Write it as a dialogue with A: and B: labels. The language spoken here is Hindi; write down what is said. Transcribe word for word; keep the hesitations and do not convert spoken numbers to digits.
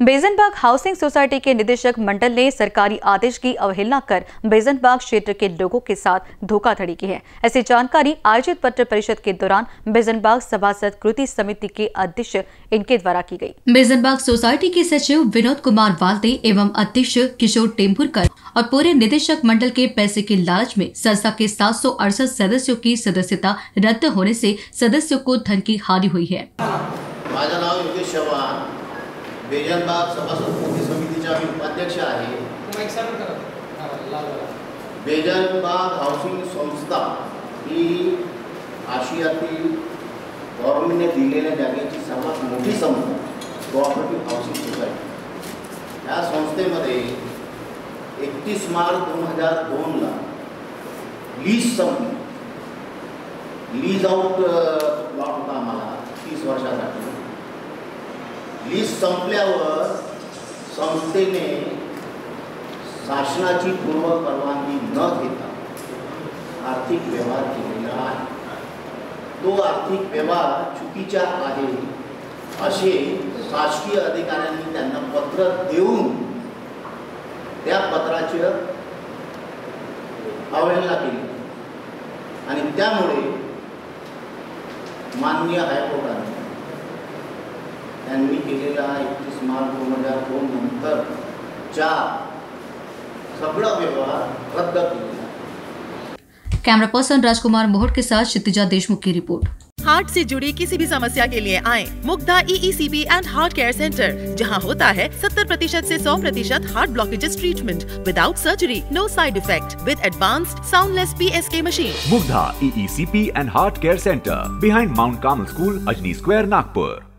A: बेजनबाग हाउसिंग सोसाइटी के निदेशक मंडल ने सरकारी आदेश की अवहेलना कर बेजनबाग क्षेत्र के लोगों के साथ धोखाधड़ी की है। ऐसी जानकारी आयोजित पत्र परिषद के दौरान बेजनबाग सभासद कृति समिति के अध्यक्ष इनके द्वारा की गई।
B: बेजनबाग सोसाइटी के सचिव विनोद कुमार वाल्दे एवं अध्यक्ष किशोर टेम्पुरकर और पूरे निदेशक मंडल के पैसे के लालच में संस्था के सात सौ अड़सठ सदस्यों की सदस्यता रद्द होने से सदस्यों को धन की हानि हुई है।
C: बेजनबाग सभासद कृती समितीचा मी उपाध्यक्ष आहे। बेजनबाग हाऊसिंग संस्था ही आशियातील गव्हर्नमेंटने दिलेल्या जागेची सर्वात मोठी संस्था कोऑपरेटिव्ह हाऊसिंग सोसायटी। या संस्थेमध्ये एकतीस मार्च दोन हजार दोन ला लीज संपली। लीज आउट प्लॉट होता आम्हाला तीस वर्षासाठी। लीज संपल्यावर संस्थेने शासनाची पूर्व परवानगी न घेता आर्थिक व्यवहार केलेला आहे। तो आर्थिक व्यवहार चुकीचा आहे असे शासकीय अधिकाऱ्यांनी त्यांना पत्र देऊन त्या पत्राची अवहेलना केली आणि त्यामुळे माननीय हायकोर्टाने त्यांनी केलेला एकतीस मार्च दोन हजार दोन नंतर चा सगळा व्यवहार रद्द केला।
B: कैमरा पर्सन राजकुमार मोहट के साथ क्षितिजा देशमुख की रिपोर्ट।
D: हार्ट से जुड़ी किसी भी समस्या के लिए आए Mugdha E E C P and heart care centre, जहां होता है सत्तर प्रतिशत से सौ प्रतिशत heart blockages treatment without surgery, no side effect, with advanced soundless P S K machine.
E: Mugdha E E C P and heart care centre, behind Mount Carmel school, Ajni square, Nagpur.